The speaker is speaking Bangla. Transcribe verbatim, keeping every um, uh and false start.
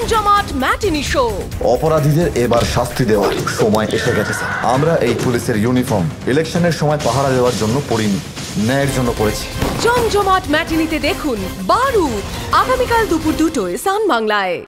জমজমাট ম্যাটিনি শো। অপরাধীদের এবার শাস্তি দেওয়ার সময় এসে গেছে স্যার। আমরা এই পুলিশের ইউনিফর্ম ইলেকশনের সময় পাহারা দেওয়ার জন্য পরিনি, ন্যায়ের জন্য পড়েছি। জমজমাট ম্যাটিনিতে দেখুন বারুদ, আগামীকাল দুপুর দুটোয় সান বাংলায়।